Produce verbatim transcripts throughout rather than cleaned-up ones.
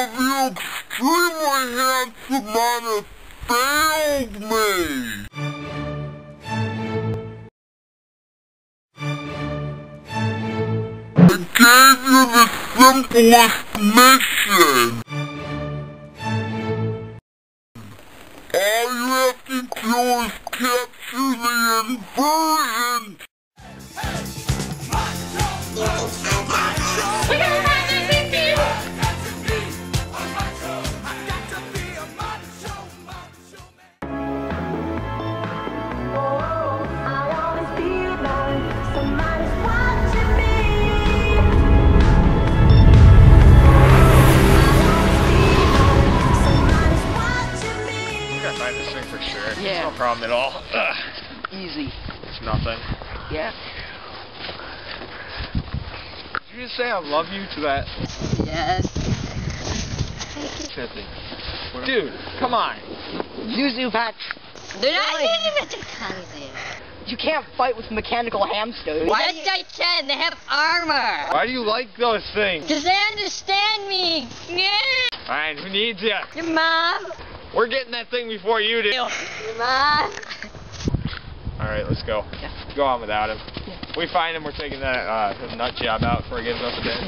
of you extremely handsome men have failed me. I gave you the simplest mission. All you have to do is capture the inversion. Find this thing for sure. Yeah. No problem at all. Ugh. Easy. It's nothing. Yeah. Did you just say I love you to that? Yes. Dude, come on. Zuzu patch. They're not Really? You can't fight with mechanical hamsters. Why yes, I can. They have armor. Why do you like those things? Because they understand me. Yeah. Alright, who needs you? Your mom. We're getting that thing before you do. Your mom. Alright, let's go. Yeah. Go on without him. Yeah. If we find him, we're taking that uh, nut job out before he gives us a bit.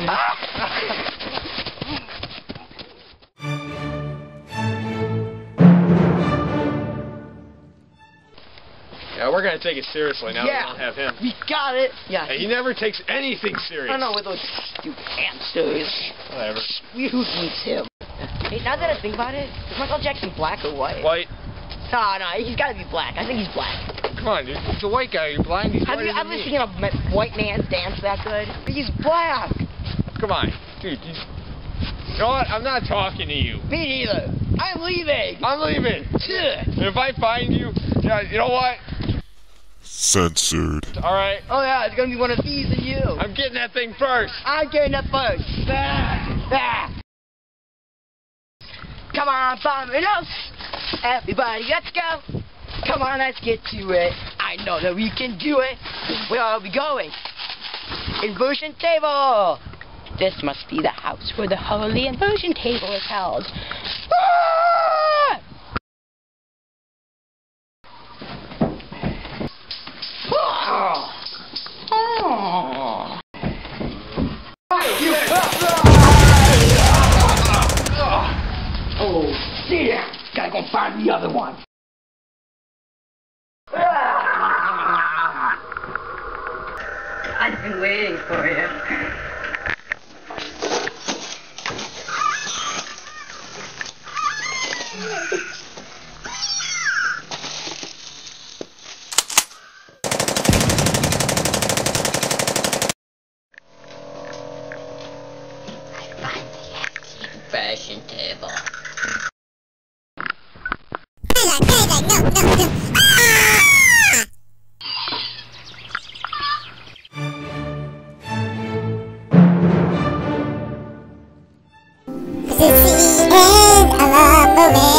Yeah, we're gonna take it seriously now Yeah. that we don't have him. We got it. Yeah. Hey, he never takes anything serious. I don't know with those stupid hamsters. Whatever. We who needs him? Hey, now that I think about it, is Michael Jackson black or white? White. No, no, he's gotta be black. I think he's black. Come on, dude. He's a white guy. You're blind. He's Have whiter you than ever me. seen a ma- white man dance that good? He's black. Come on, dude. You, you know what? I'm not talking to you. Me neither. I'm leaving. I'm leaving. Ugh. And if I find you, yeah, you know what? Censored. All right. Oh yeah, it's gonna be one of these and you. I'm getting that thing first. I'm getting it first. Ah, ah. Come on, Domino's. Everybody, let's go. Come on, let's get to it. I know that we can do it. Where are we going? Inversion table. This must be the house where the holy inversion table is held. Ah! Oh. Oh. Oh, yeah. Gotta go find the other one. I've been waiting for you. Inversion table. This is the end of a movie.